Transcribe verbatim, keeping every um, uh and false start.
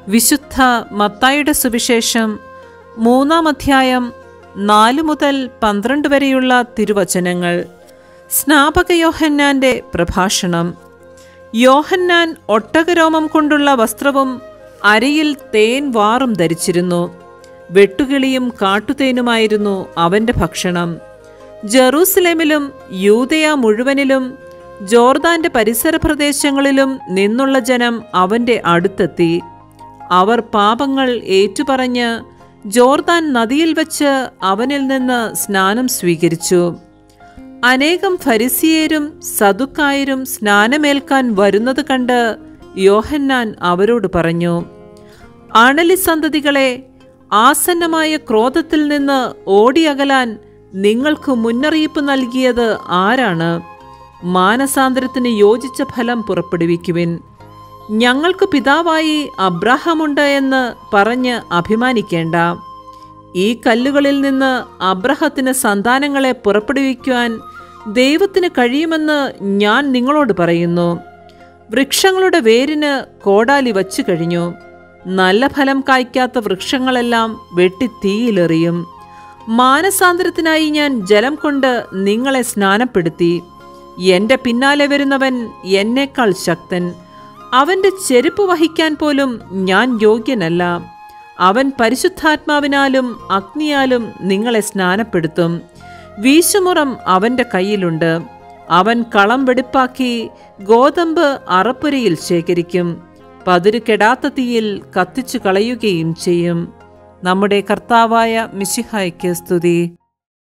വിശുദ്ധ മത്തായിയുടെ സുവിശേഷം മൂന്നാം അധ്യായം നാല് മുതൽ പന്ത്രണ്ട് വരെയുള്ള തിരുവചനങ്ങൾ. സ്നാപക യോഹന്നാന്റെ പ്രഭാഷണം. യോഹന്നാൻ ഒട്ടകരോമം കൊണ്ടുള്ള വസ്ത്രവും അരയിൽ തേൻ വാറും ധരിച്ചിരുന്നു. വെട്ടുകിളിയും കാട്ടുതേനുമായിരുന്നു അവൻ്റെ ഭക്ഷണം. ജെറൂസലേമിലും യൂദയ മുഴുവനിലും ജോർദാന്റെ പരിസര പ്രദേശങ്ങളിലും നിന്നുള്ള ജനം അവൻ്റെ അടുത്തെത്തി. അവർ പാപങ്ങൾ ഏറ്റുപറഞ്ഞ് ജോർദാൻ നദിയിൽ വച്ച് അവനിൽ നിന്ന് സ്നാനം സ്വീകരിച്ചു. അനേകം ഫരിസിയരും സദുക്കായരും സ്നാനമേൽക്കാൻ വരുന്നത് കണ്ട് യോഹന്നാൻ അവരോട് പറഞ്ഞു, അണലി സന്തതികളെ, ആസന്നമായ ക്രോധത്തിൽ നിന്ന് ഓടിയകലാൻ നിങ്ങൾക്ക് മുന്നറിയിപ്പ് നൽകിയത് ആരാണ്? മാനസാന്തരത്തിന് യോജിച്ച ഫലം പുറപ്പെടുവിക്കുവിൻ. ഞങ്ങൾക്ക് പിതാവായി അബ്രാഹാമുണ്ട് എന്ന് പറഞ്ഞ് അഭിമാനിക്കേണ്ട. ഈ കല്ലുകളിൽ നിന്ന് അബ്രാഹത്തിന് സന്താനങ്ങളെ പുറപ്പെടുവിക്കുവാൻ ദൈവത്തിന് കഴിയുമെന്ന് ഞാൻ നിങ്ങളോട് പറയുന്നു. വൃക്ഷങ്ങളുടെ വേരിന് കോടാലി വച്ചു കഴിഞ്ഞു. നല്ല ഫലം കായ്ക്കാത്ത വൃക്ഷങ്ങളെല്ലാം വെട്ടി തീയിലെറിയും. മാനസാന്തരത്തിനായി ഞാൻ ജലം കൊണ്ട് നിങ്ങളെ സ്നാനപ്പെടുത്തി. എൻ്റെ പിന്നാലെ വരുന്നവൻ എന്നേക്കാൾ ശക്തൻ. അവൻ്റെ ചെരുപ്പ് വഹിക്കാൻ പോലും ഞാൻ യോഗ്യനല്ല. അവൻ പരിശുദ്ധാത്മാവിനാലും അഗ്നിയാലും നിങ്ങളെ സ്നാനപ്പെടുത്തും. വീശുമുറം അവൻ്റെ കയ്യിലുണ്ട്. അവൻ കളം വെടിപ്പാക്കി ഗോതമ്പ് അറപ്പുരയിൽ ശേഖരിക്കും. പതിരു കെടാത്ത തീയിൽ കത്തിച്ചു കളയുകയും ചെയ്യും. നമ്മുടെ കർത്താവായ മിശിഹായ്ക്ക് സ്തുതി.